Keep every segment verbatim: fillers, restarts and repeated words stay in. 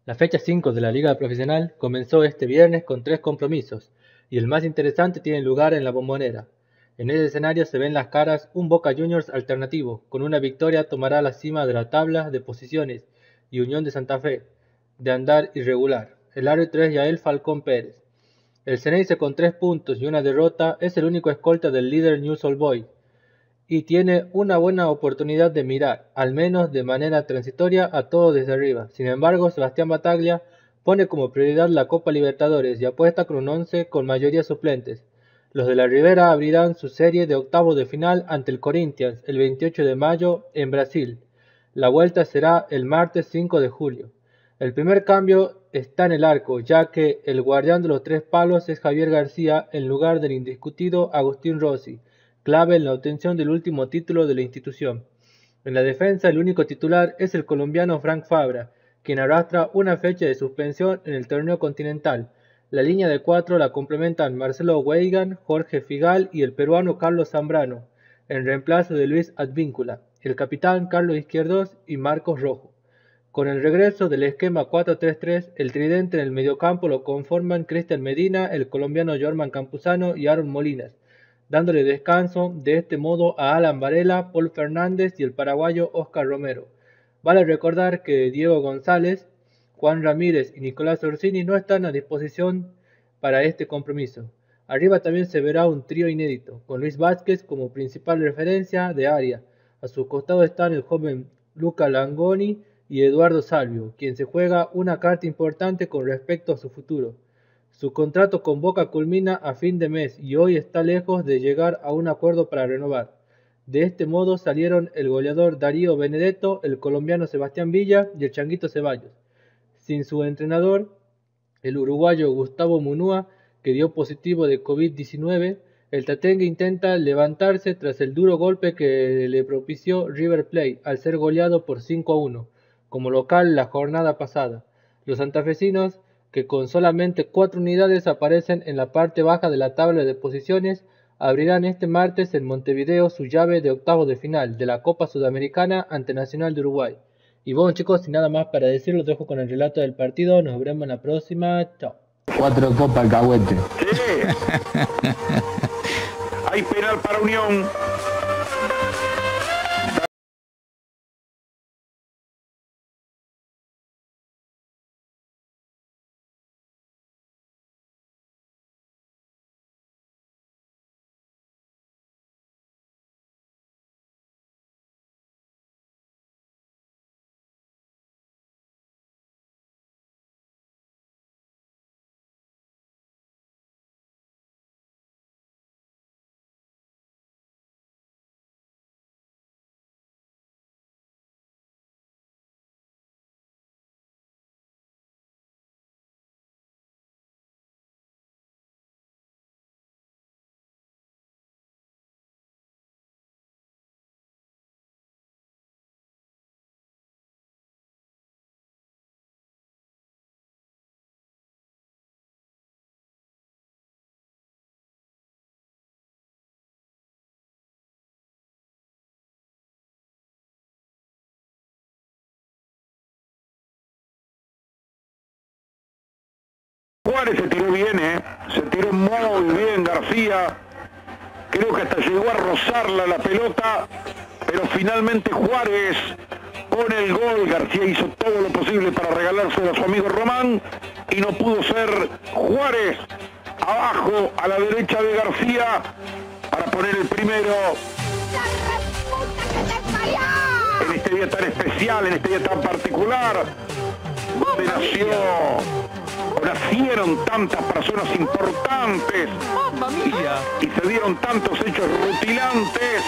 La fecha cinco de la Liga Profesional comenzó este viernes con tres compromisos, y el más interesante tiene lugar en La Bombonera. En ese escenario se ven las caras un Boca Juniors alternativo, con una victoria tomará la cima de la tabla de posiciones, y Unión de Santa Fe, de andar irregular. El árbitro es Yael Falcón Pérez. El Ceneice con tres puntos y una derrota es el único escolta del líder Newell's Old Boys, y tiene una buena oportunidad de mirar, al menos de manera transitoria, a todo desde arriba. Sin embargo, Sebastián Bataglia pone como prioridad la Copa Libertadores y apuesta con un once con mayoría suplentes. Los de la Ribera abrirán su serie de octavos de final ante el Corinthians el veintiocho de mayo en Brasil. La vuelta será el martes cinco de julio. El primer cambio está en el arco, ya que el guardián de los tres palos es Javier García en lugar del indiscutido Agustín Rossi, clave en la obtención del último título de la institución. En la defensa, el único titular es el colombiano Frank Fabra, quien arrastra una fecha de suspensión en el torneo continental. La línea de cuatro la complementan Marcelo Weigan, Jorge Figal y el peruano Carlos Zambrano, en reemplazo de Luis Advíncula, el capitán Carlos Izquierdos y Marcos Rojo. Con el regreso del esquema cuatro tres tres, el tridente en el mediocampo lo conforman Cristian Medina, el colombiano Jorman Campuzano y Aaron Molinas, dándole descanso de este modo a Alan Varela, Paul Fernández y el paraguayo Oscar Romero. Vale recordar que Diego González, Juan Ramírez y Nicolás Orsini no están a disposición para este compromiso. Arriba también se verá un trío inédito, con Luis Vázquez como principal referencia de área. A su costado están el joven Luca Langoni y Eduardo Salvio, quien se juega una carta importante con respecto a su futuro. Su contrato con Boca culmina a fin de mes y hoy está lejos de llegar a un acuerdo para renovar. De este modo salieron el goleador Darío Benedetto, el colombiano Sebastián Villa y el Changuito Ceballos. Sin su entrenador, el uruguayo Gustavo Munúa, que dio positivo de COVID diecinueve, el tatengue intenta levantarse tras el duro golpe que le propició River Plate al ser goleado por cinco a uno, como local la jornada pasada. Los santafesinos, que con solamente cuatro unidades aparecen en la parte baja de la tabla de posiciones, abrirán este martes en Montevideo su llave de octavos de final de la Copa Sudamericana ante Nacional de Uruguay. Y bueno, chicos, sin nada más para decir, los dejo con el relato del partido. Nos veremos en la próxima. Chao. Cuatro copas alcahuete. Sí. Hay penal para Unión. Juárez se tiró bien, ¿eh? Se tiró muy bien García. Creo que hasta llegó a rozarla la pelota, pero finalmente Juárez con el gol. García hizo todo lo posible para regalárselo a su amigo Román y no pudo ser. Juárez abajo a la derecha de García para poner el primero. En este día tan especial, en este día tan particular, donde nació, nacieron tantas personas importantes y, y se dieron tantos hechos rutilantes.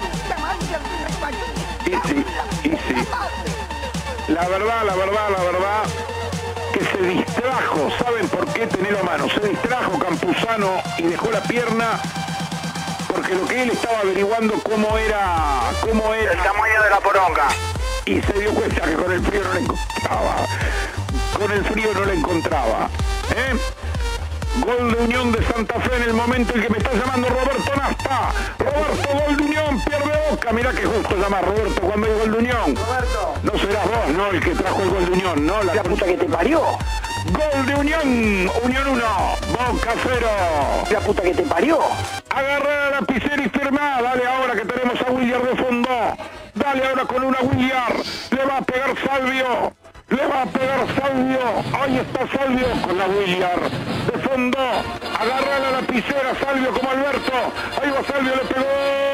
Y sí, y sí. La verdad, la verdad, la verdad, que se distrajo. ¿Saben por qué tener a mano? Se distrajo Campuzano y dejó la pierna porque lo que él estaba averiguando cómo era, cómo era el tamaño de la poronga. Y se dio cuenta que con el frío no le encontraba. Con el frío no le encontraba. ¿Eh? Gol de Unión de Santa Fe en el momento en que me está llamando Roberto Nasta. Roberto, gol de Unión, pierde Boca. Mirá que justo llama Roberto cuando hay gol de Unión. Roberto. No serás vos, ¿no? El que trajo el gol de Unión, ¿no? La, la puta que te parió. Gol de Unión. Unión uno, Boca cero. La puta que te parió. Agarrá la lapicera y firmá. Dale ahora que tenemos a Williar de fondo. Dale ahora con una Williar. Le va a pegar Salvio. Le va a pegar Salvio. Ahí está Salvio con la Williar. De fondo. Agarra la lapicera Salvio como Alberto. Ahí va Salvio, le pegó.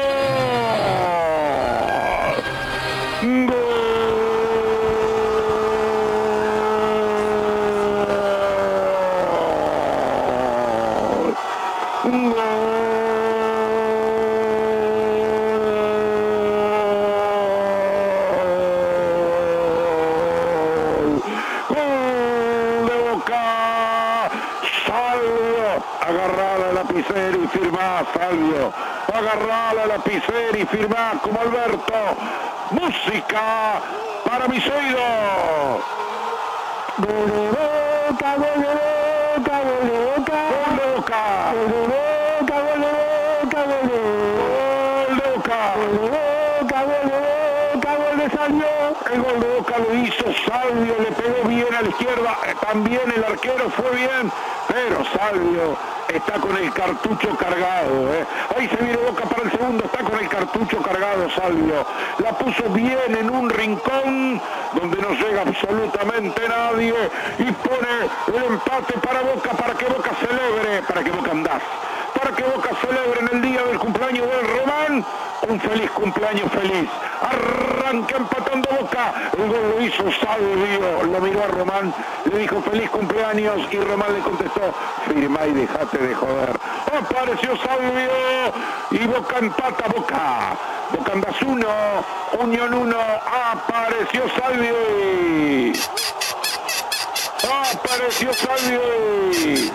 Gol. Lapicera y firmá, Salvio. Agarrá la lapicera y firmá como Alberto. Música para mis oídos. Gol de Boca, gol de Boca, gol de Boca, gol de Boca, gol de Boca, gol de Boca, gol de Boca, gol de Boca, gol de Boca, gol de Salvio. El gol de Boca lo hizo Salvio, le pegó bien a la izquierda, también el arquero fue bien, pero Salvio está con el cartucho cargado, ¿eh? Ahí se viene Boca para el segundo, está con el cartucho cargado Salvio. La puso bien en un rincón donde no llega absolutamente nadie y pone el empate para Boca, para que Boca celebre, para que Boca andás, para que Boca celebre en el día del cumpleaños del Román. Un feliz cumpleaños feliz. Arranca empatando Boca. El gol lo hizo Salvio. Lo miró a Román. Le dijo feliz cumpleaños. Y Román le contestó: firma y dejate de joder. Apareció Salvio. Y Boca empata. Boca. Boca andas uno. Unión uno. Apareció Salvio. Y... Apareció Salvio. Y...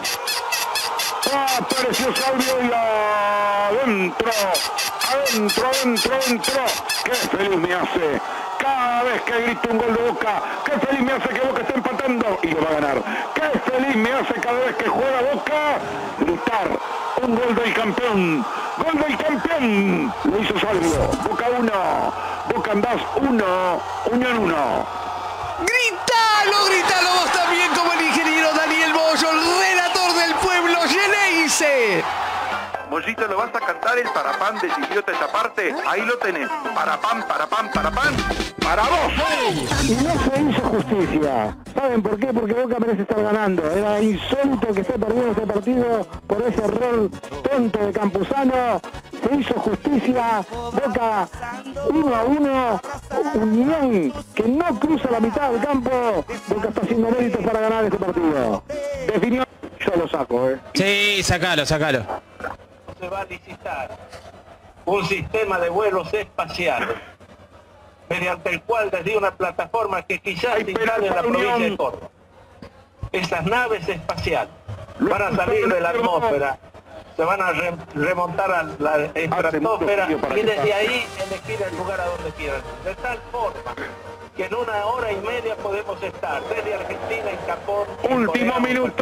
Apareció Salvio y adentro. Adentro, adentro, adentro. Qué feliz me hace cada vez que grito un gol de Boca. Qué feliz me hace que Boca esté empatando y lo va a ganar. Qué feliz me hace cada vez que juega Boca gritar un gol del campeón. Gol del campeón. Lo hizo Salvio. Boca uno. Boca andás uno. Unión uno. ¡Grítalo, grítalo vos también como el ingeniero Daniel Bollo, el relator del pueblo Geneise! Mollito, ¿lo vas a cantar el parapán de Idiota esa parte? Ahí lo tenés. Parapán, parapán, parapán. ¡Para vos! Y no se hizo justicia. ¿Saben por qué? Porque Boca merece estar ganando. Era insólito que esté perdiendo este partido por ese error tonto de Campuzano. Se hizo justicia. Boca uno a uno. Unión que no cruza la mitad del campo. Boca está haciendo méritos para ganar este partido. Definió. Yo lo saco, ¿eh? Sí, sacalo, sacalo. Se va a licitar un sistema de vuelos espaciales mediante el cual desde una plataforma que quizás se instale en la provincia de Córdoba, esas naves espaciales van a salir de la atmósfera, se van a re remontar a la estratosfera y desde ahí elegir el lugar a donde quieran, de tal forma que en una hora y media podemos estar desde Argentina, en Japón, último Corea, minuto.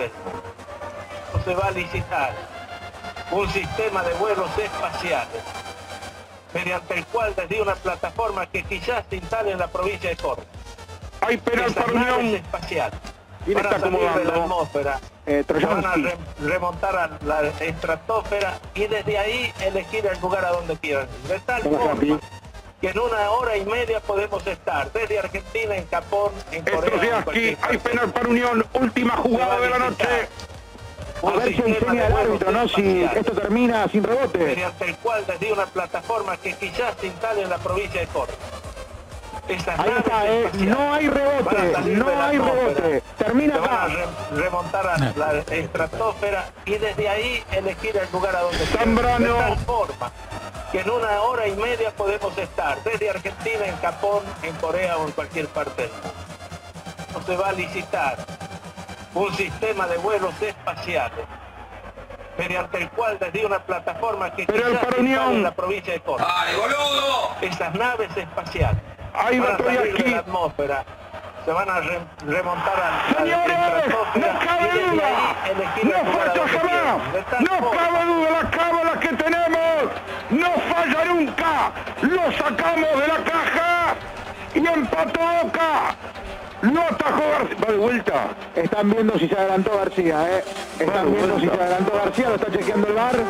Se va a licitar un sistema de vuelos espaciales mediante el cual desde una plataforma que quizás se instale en la provincia de Córdoba, hay penal para Unión espaciales y van a salir de la acomodando atmósfera, eh, se van a re remontar a la estratosfera y desde ahí elegir el lugar a donde quieran, de tal forma que en una hora y media podemos estar desde Argentina, en Japón, en Corea. Aquí hay penal para Unión, última jugada de la noche. A ver si enseña el árbitro, ¿no? Si esto termina sin rebote. Mediante el cual desde una plataforma que quizás se instale en la provincia de Córdoba. Esas Ahí está, eh. No hay rebote, no hay rebote. Termina acá. Van a re remontar a la estratosfera y desde ahí elegir el lugar a donde Zambrano. De tal forma que en una hora y media podemos estar desde Argentina, en Japón, en Corea o en cualquier parte del mundo. No se va a licitar un sistema de vuelos espaciales mediante el cual desde una plataforma que quizás está en la provincia de Córdoba. ¡Ay, boludo! Esas naves espaciales ahí van va a salir aquí. de la atmósfera, se van a re remontar a Señores, no cabe duda, no falla jamás, no cabe duda, la cábala que tenemos no falla nunca, lo sacamos de la caja y empató Boca, lo atajó García, va de vuelta. Están viendo si se adelantó García, ¿eh? Están viendo si se adelantó García, lo está chequeando el V A R.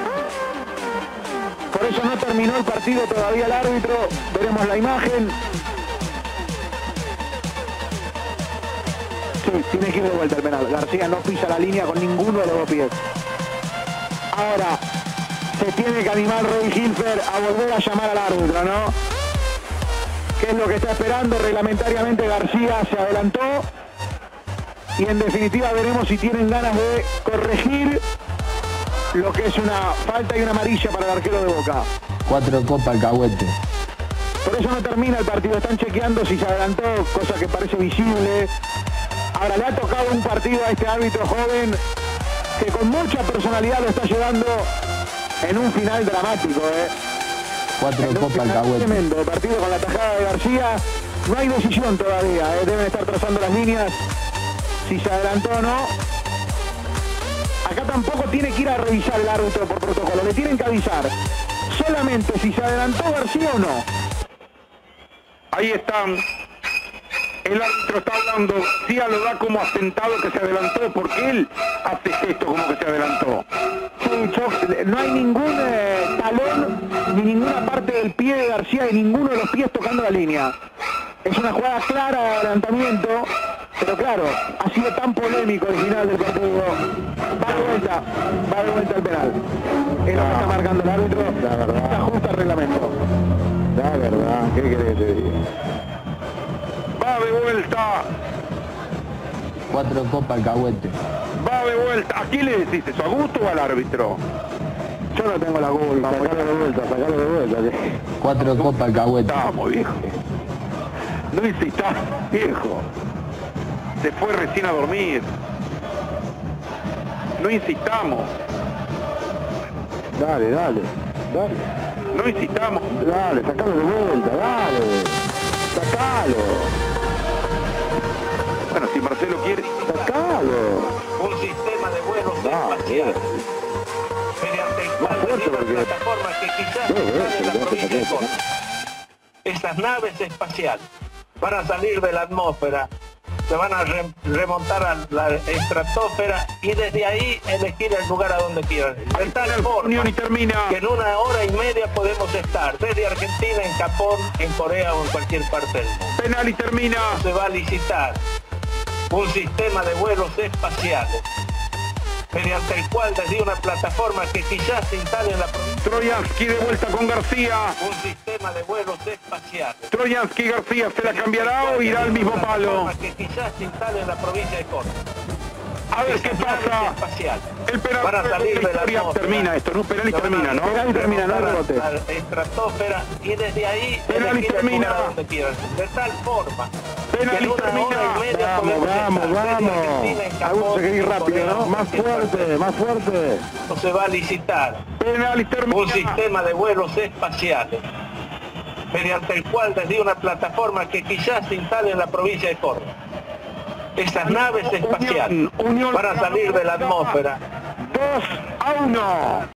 Por eso no terminó el partido todavía el árbitro, veremos la imagen. Sí, tiene que ir de vuelta el penal. García no pisa la línea con ninguno de los dos pies. Ahora, se tiene que animar Roy Hilfer a volver a llamar al árbitro, ¿no? ¿Qué es lo que está esperando? Reglamentariamente García se adelantó. Y en definitiva veremos si tienen ganas de corregir lo que es una falta y una amarilla para el arquero de Boca. Cuatro copas alcahuete. Por eso no termina el partido, están chequeando si se adelantó, cosa que parece visible. Ahora le ha tocado un partido a este árbitro joven que con mucha personalidad lo está llevando en un final dramático. ¿eh? Cuatro copas alcahuete. Tremendo, el partido con la tajada de García. No hay decisión todavía, ¿eh? Deben estar trazando las líneas si se adelantó o no. Acá tampoco tiene que ir a revisar el árbitro por protocolo, le tienen que avisar solamente si se adelantó García o no. Ahí están, el árbitro está hablando, García lo da como asentado que se adelantó, porque él hace esto como que se adelantó. Sí, Choc, no hay ningún eh, talón ni ninguna parte del pie de García y ninguno de los pies tocando la línea. Es una jugada clara de adelantamiento, pero claro, ha sido tan polémico el final del partido. Va de vuelta, va de vuelta el penal. Es lo que está marcando el árbitro, la verdad. Se ajusta el reglamento. La verdad, ¿qué querés que te diga? Va de vuelta. Cuatro copas alcahuete. Va de vuelta. ¿A quién le decís eso? ¿A Gusto o al árbitro? Yo no tengo la culpa, sacalo de vuelta, sacalo de vuelta. Cuatro copas alcahuete. Vamos, viejo. No insistás, viejo. Se fue recién a dormir. No insistamos. Dale, dale, dale. No insistamos. Dale, sacalo de vuelta, dale. Sacalo. Bueno, si Marcelo quiere... Sacalo. Un sistema de vuelos Dale. espaciales mediante el cual fuerte, desde una porque- plataforma que quizás Sí, está sí, en la ya te provincia de saqué, Córdoba. Estas naves espaciales van a salir de la atmósfera, se van a re remontar a la estratosfera y desde ahí elegir el lugar a donde quieran. De tal forma Unión y termina. que en una hora y media podemos estar desde Argentina, en Japón, en Corea o en cualquier parte del mundo. Penal y termina. Se va a licitar un sistema de vuelos espaciales mediante el cual desde una plataforma que quizás se instale en la provincia, Troyansky de vuelta con García. un sistema de vuelos espaciales. Troyansky García se la cambiará o irá al mismo palo. Que quizás se instale en la provincia de Córdoba. A ver qué Estas naves pasa. espaciales El penal van a salir de la historia atmósfera. termina esto, ¿no? Penal y termina, ¿no? Penal y termina, no hay rebote. La estratosfera y desde ahí Penal y elegir el termina. lugar a donde quieran. De tal forma Penal que y en una termina. hora y media Vamos, podemos vamos, estar desde vamos. Argentina, en Japón, Algunos se quiere ir en rápido, Corea, ¿no? en Más cualquier parte. fuerte, más fuerte. Se va a licitar Penal y termina. un sistema de vuelos espaciales mediante el cual desde una plataforma que quizás se instale en la provincia de Córdoba. Estas naves espaciales Unión, Unión van a salir de la atmósfera dos a uno.